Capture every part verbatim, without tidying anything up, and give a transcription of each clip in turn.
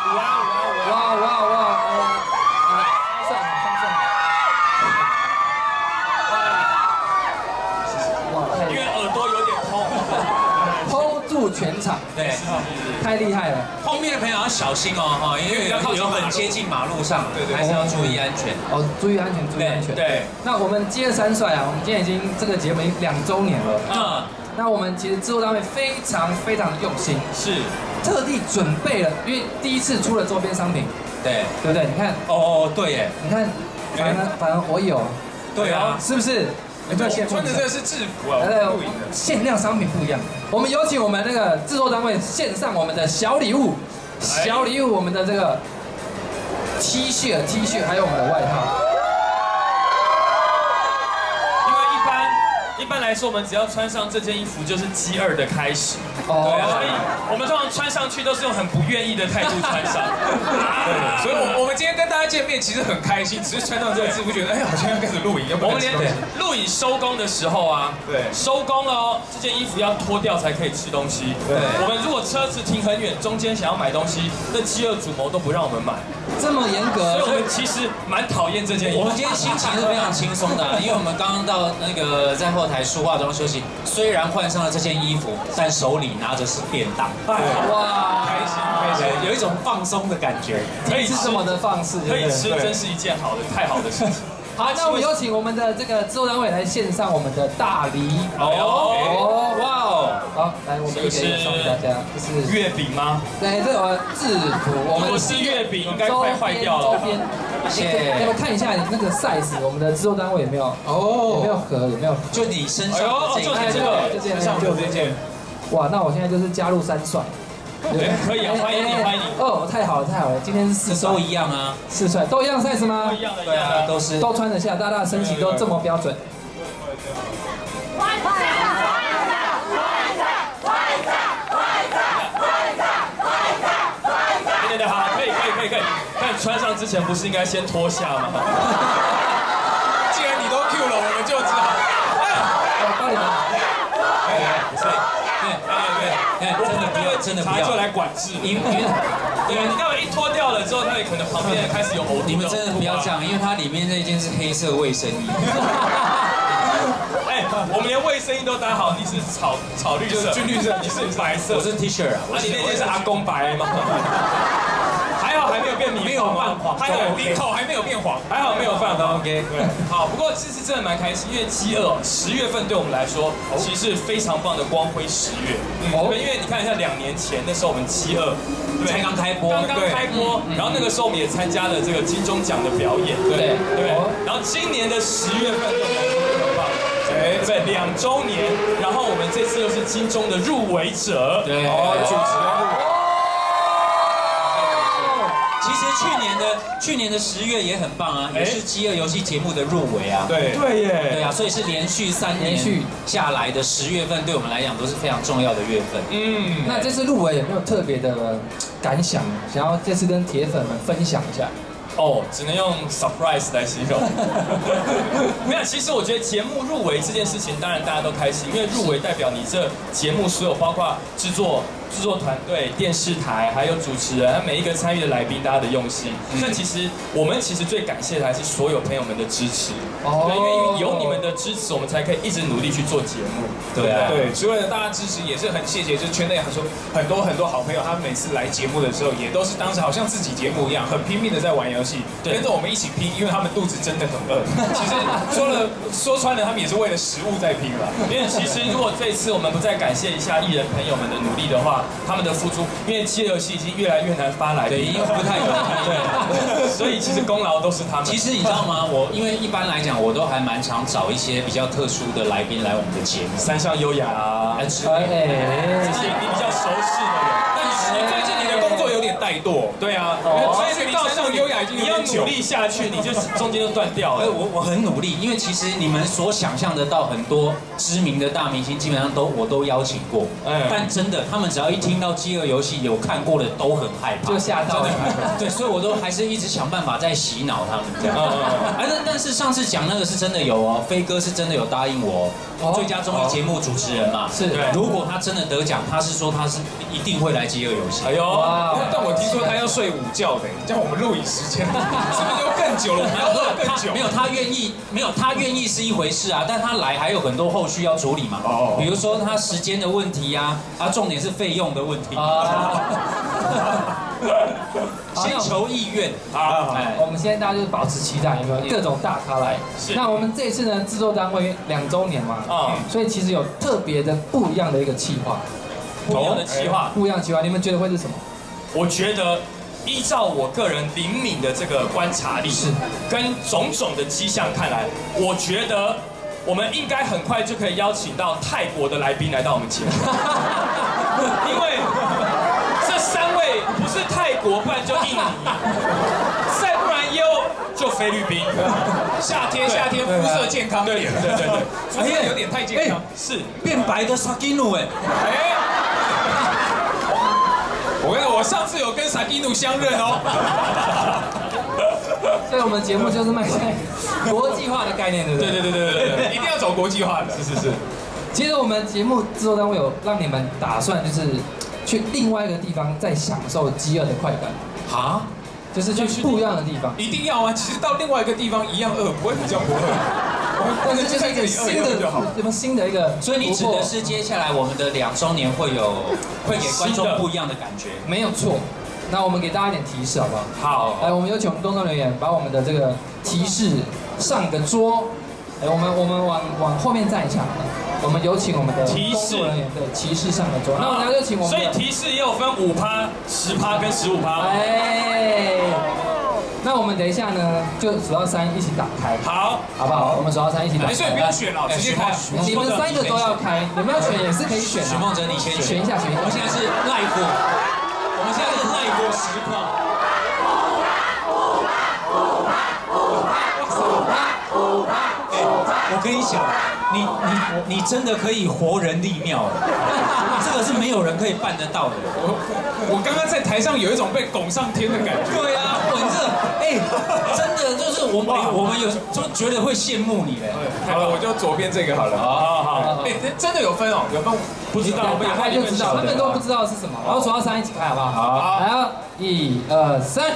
五啊五啊五啊！ 哇哇哇！呃，算了算了。哇！ 因为耳朵有点痛。 hold 住全场， 对， 太厉害了。 后面的朋友要小心哦，哈，因为有很接近马路上，对对，还是要注意安全。 哦，注意安全，注意安全。 对。 那我们饥饿三帅啊，我们今天已经这个节目已经两周年了。嗯。那我们其实制作单位非常非常的用心， 是特地准备了，因为第一次出了周边商品， 对对不对？你看， 哦哦，对耶， 你看，反而反而我有， 对啊， 是不是？ 你看穿的这个是制服啊， 露营的限量商品不一样。我们有请我们那个制作单位献上我们的小礼物，小礼物我们的这个 T 恤、T 恤还有我们的外套。 一般来说，我们只要穿上这件衣服，就是饥饿的开始。 哦， 对啊，所以我们通常穿上去都是用很不愿意的态度穿上。 对，所以我我们今天跟大家见面其实很开心，只是穿上这个制服觉得，哎，好像要开始录影，要不然我们连录影收工的时候啊，对，收工了哦，这件衣服要脱掉才可以吃东西。对，我们如果车子停很远，中间想要买东西，那饥饿主谋都不让我们买。 这么严格， 所以我们其实蛮讨厌这件衣服。 我们今天心情是非常轻松的，因为我们刚刚到那个在后台梳化妆休息，虽然换上了这件衣服，但手里拿着是便当。 哇， 开心开心， 有一种放松的感觉。 可以吃这么的放肆， 可以吃，真是一件好的、太好的事情。 好，那我们有请我们的这个制作单位来献上我们的大礼。 哦，哇哦！ 好，来，我们一点送给大家，这是月饼吗？ 对，这个制服，我们是月饼，应该快坏掉了。 周边，谢谢。要不看一下那个 size， 我们的制作单位有没有？哦，有没有盒？有没有？ 就你身上这件， 就这个， 就这件， 就这件。 哇，那我现在就是加入三帅。 对，可以啊，欢迎你，欢迎你。 哦，太好了，太好了，今天是四帅都一样啊， 四帅都一样 size 吗？ 都一样的， 对啊，都是都穿得下，大家的身形都这么标准。 对对对，好，可以可以可以可以。但穿上之前不是应该先脱下吗？ 既然你都 Q 了，我们就只好。 我帮你们。 哎，不是。对，哎对，哎，真的不要，真的不要， 就来管制， 因为， 对，你待会一脱掉了之后，那里可能旁边开始有呕吐。 你们真的不要这样，因为它里面那件是黑色卫生衣。 哎，我们连卫生衣都搭好，你是草草绿色，军绿色，你是白色， 我是 T 恤啊， 那你那件是阿公白吗？还好还没有变米， 没有泛黄， 还有领口还没有变黄， 还好没有泛黄。OK， 对，好。不过这次真的蛮开心，因为饥饿十月份对我们来说，其实是非常棒的光辉十月。哦，因为你看一下两年前那时候我们饥饿，对， 才刚开播， 刚刚开播，然后那个时候我们也参加了这个金钟奖的表演，对对。然后今年的十月份对我们来说很棒，哎，对，两周年，然后我们这次又是金钟的入围者， 对， 哦，主持人入围。 其实去年的去年的十月也很棒啊，也是饥饿游戏节目的入围啊。 对对耶。对啊，所以是连续三年续下来的十月份，对我们来讲都是非常重要的月份。嗯， 那这次入围有没有特别的感想？想要这次跟铁粉们分享一下？ 哦，只能用 surprise 来形容。没有，其实我觉得节目入围这件事情，当然大家都开心，因为入围代表你这节目所有包括制作。制作团队、电视台还有主持人，每一个参与的来宾，大家的用心。但其实我们其实最感谢的还是所有朋友们的支持。哦，对，因为有你们的支持，我们才可以一直努力去做节目。 对啊，对，所有的大家支持也是很谢谢，就是圈内很多很多很多好朋友，他们每次来节目的时候，也都是当时好像自己节目一样，很拼命的在玩游戏，跟着我们一起拼，因为他们肚子真的很饿。其实说了说穿了，他们也是为了食物在拼了。 因为其实如果这次我们不再感谢一下艺人朋友们的努力的话，他们的付出，因为饥饿游戏已经越来越难发来， 对，因为不太有对，所以其实功劳都是他们。 其实你知道吗？我因为一般来讲，我都还蛮常找一些比较特殊的来宾来我们的节目， 三上优雅啊， 之类的， 这是你比较熟悉的人。 但是最近你的工作有点怠惰， 对啊， 所以你三上优雅已经你要努力下去，你就中间就断掉了。 我我很努力，因为其实你们所想象得到很多知名的大明星，基本上都我都邀请过，但真的他们只要一听到饥饿游戏有看过的都很害怕， 就吓到了。 对，所以我都还是一直想办法在洗脑他们这样。啊，但但是上次讲那个是真的有哦，飞哥是真的有答应我，最佳综艺节目主持人嘛， 是。 如果他真的得奖，他是说他是一定会来饥饿游戏。 哎呦，但我听说他要说睡午觉的，这样我们录影时间是不是就更久了？我们要录更久。 没有他愿意，没有他愿意是一回事啊，但他来还有很多后续要处理嘛。哦。比如说他时间的问题呀，啊，重点是费用的问题。啊。先求意愿。 好，我们现在大家就是保持期待，有没有各种大咖来？是。那我们这一次呢，制作单位两周年嘛，啊，所以其实有特别的不一样的一个企划。 不一样的企划， 不一样的企划，你们觉得会是什么？ 我觉得，依照我个人灵敏的这个观察力，是跟种种的迹象看来，我觉得我们应该很快就可以邀请到泰国的来宾来到我们节目，因为这三位不是泰国，不然就印尼，再不然又就菲律宾。 夏天夏天肤色健康一点， 对对对， 肤色有点太健康， 是变白的萨基努哎，哎。 我跟你，我上次有跟萨基努相认哦。 所以我们节目就是迈向国际化的概念，对不对？ 对对对对对， 一定要走国际化的。 是是是。 其实我们节目制作单位有让你们打算，就是去另外一个地方再享受饥饿的快感。啊？就是去不一样的地方。 一定要啊！其实到另外一个地方一样饿，不会比较不饿。 但是就是一个新的，什么新的一个， 所以你指的是接下来我们的两周年会有，会给观众不一样的感觉， 没有错。那我们给大家一点提示好不好？ 好， 来，我们有请我们工作人员把我们的这个提示上个桌。哎，我们我们往往后面站一下，我们有请我们的工作人员对提示上个桌。那我们就请我们， 所以提示也有分五趴、十趴跟十五趴。 哎。那我们等一下呢，就数到三一起打开， 好， 好不好？我们数到三一起打开。 所以不用选了，直接开。 你们三个都要开，你们要选也是可以选的。 许梦哲，你先选一下，选一下。 我们现在是赖过，我们现在是赖过实况。我跟你讲，你你你真的可以活人立庙，这个是没有人可以办得到的。 我我刚刚在台上有一种被拱上天的感觉。 对啊，我这哎，真的就是我们我们有就觉得会羡慕你嘞。 好了，我就左边这个好了。好好好。哎，真的有分哦，有分。不知道， 打开就知道，他们都不知道是什么。然后数到三一起开，好不好？好。来哦，一二三。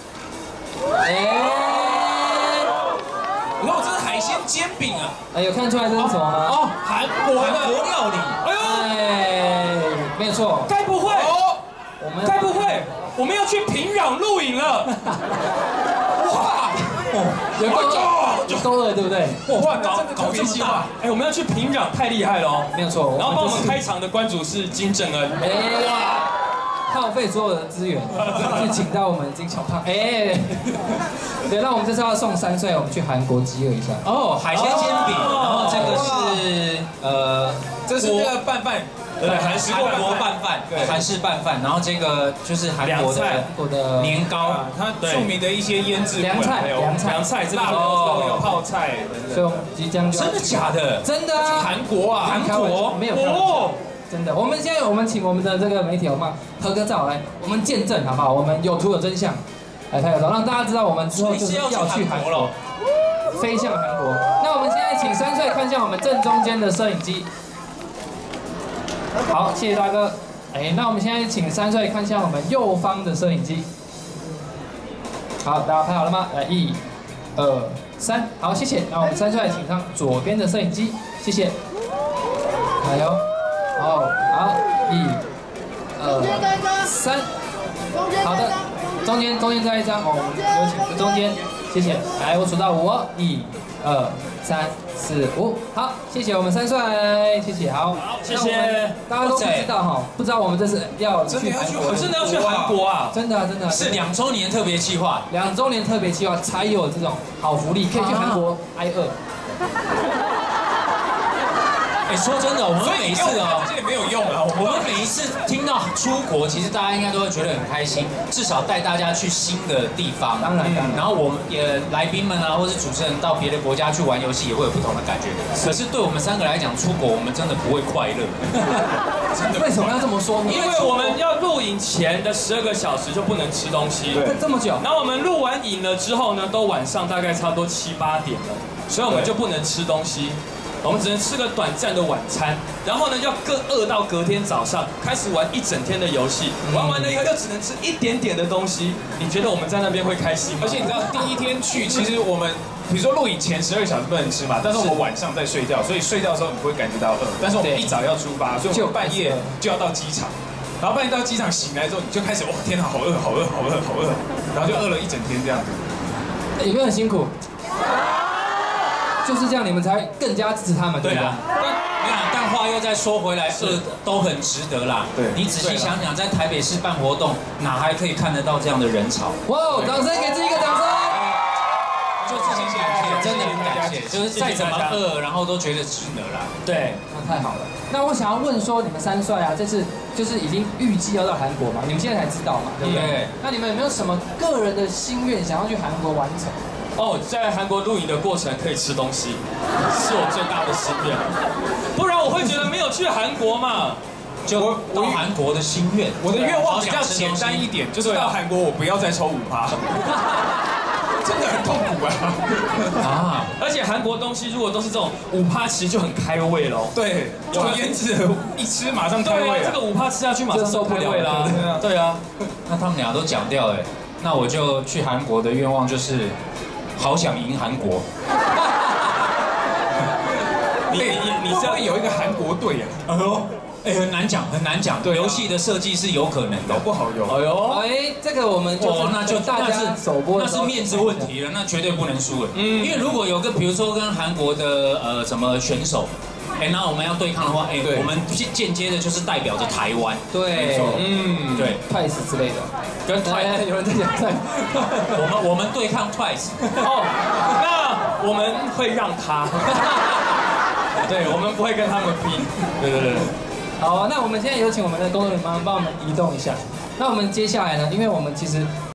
哎。 你看我这是海鲜煎饼啊！ 哎，有看出来这是什么吗？ 哦，韩国韩国料理。 哎呦，哎，没有错。 该不会？ 哦，我们该不会我们要去平壤露营了？哇！ 有够饿，有够饿，对不对？ 哇，搞搞这么大！ 哎，我们要去平壤，太厉害了哦！ 没有错。 然后帮我们开场的关主是金正恩。哎哇！耗费所有的资源去请到我们金小胖，哎，对，那我们这次要送三岁，我们去韩国饥饿一下。 哦，海鲜煎饼，然后这个是呃， 这是那个拌饭， 对，韩式韩国拌饭，对，韩式拌饭，然后这个就是韩国的韩国的年糕， 它著名的一些腌制凉菜，凉菜， 凉菜， 辣椒有泡菜， 所以我们即将就真的假的？ 真的啊， 韩国啊， 韩国没有哦。真的，我们现在我们请我们的这个媒体，我们合个照来，我们见证好不好？我们有图有真相，来拍个照，让大家知道我们之后就是要去韩国，飞向韩国。那我们现在请三岁看向我们正中间的摄影机，好，谢谢大哥。哎，那我们现在请三岁看向我们右方的摄影机，好，大家拍好了吗？来，一、二、三，好，谢谢。那我们三岁请上左边的摄影机，谢谢。加油。哦，好，一、二、三，好的，中间中间再一张哦，我们有请中间，谢谢。来，我数到五，一、二、三、四、五，好，谢谢我们三帅，谢谢，好， 好，谢谢。 大家都不知道哈，不知道我们这次要去韩国， 真的要去韩国啊？ 真的真的是两周年特别企划， 两周年特别企划才有这种好福利，可以去韩国挨饿。 哎，说真的，我们每一次哦， 这些没有用啊。 我们每一次听到出国，其实大家应该都会觉得很开心，至少带大家去新的地方。 当然， 然后我们也来宾们啊，或是主持人到别的国家去玩游戏，也会有不同的感觉。可是对我们三个来讲，出国我们真的不会快乐。 真的？为什么要这么说呢？ 因为我们要录影前的十二个小时就不能吃东西， 对，这么久。 然后我们录完影了之后呢，都晚上大概差不多七八点了，所以我们就不能吃东西。 我们只能吃个短暂的晚餐，然后呢，要更饿到隔天早上，开始玩一整天的游戏，玩完了以后又只能吃一点点的东西。你觉得我们在那边会开心吗？ 而且你知道，第一天去，其实我们比如说录影前十二小时不能吃嘛，但是我们晚上在睡觉，所以睡觉的时候你不会感觉到饿。但是我们一早要出发，所以我们半夜就要到机场。然后半夜到机场醒来之后，你就开始哇，天哪，好饿，好饿，好饿，好饿，然后就饿了一整天这样子。 有没有很辛苦？就是这样，你们才更加支持他们，对吧？ 但你看，但话又再说回来，是都很值得啦。 对， 你仔细想想，在台北市办活动，哪还可以看得到这样的人潮？ 哇，掌声给自己一个掌声！ 就自己感谢，真的很感谢，就是再怎么饿，然后都觉得值得啦。 对，那太好了。那我想要问说，你们三帅啊，这次就是已经预计要到韩国嘛？你们现在才知道嘛，对不对？那你们有没有什么个人的心愿想要去韩国完成？ 哦，在韩国露营的过程可以吃东西，是我最大的心愿。不然我会觉得没有去韩国嘛。 就到韩国的心愿， 我的愿望比较简单一点，就是到韩国我不要再抽五趴。真的很痛苦啊！ 啊！而且韩国东西如果都是这种五趴，其实就很开胃喽。 对，有腌制一吃马上开胃啊！这个五趴吃下去马上受不了啦。对啊， 那他们俩都讲掉了，那我就去韩国的愿望就是，好想赢韩国。 你你你是要有一个韩国队啊？ 哎呦！哎，很难讲，很难讲。对，游戏的设计是有可能的， 搞不好有。 哎呦，哎，这个我们就那就大家首播， 那是面子问题了，那绝对不能输了。嗯，因为如果有个，比如说跟韩国的呃什么选手，哎，那我们要对抗的话，哎，我们间接的就是代表着台湾。 对， 嗯，对 ，Twice 之类的， 跟 Twice 有人在讲在， 我们我们对抗 Twice。 哦，那我们会让他。对，我们不会跟他们比。对对对。 好，那我们现在有请我们的工作人员帮我们移动一下。那我们接下来呢？因为我们其实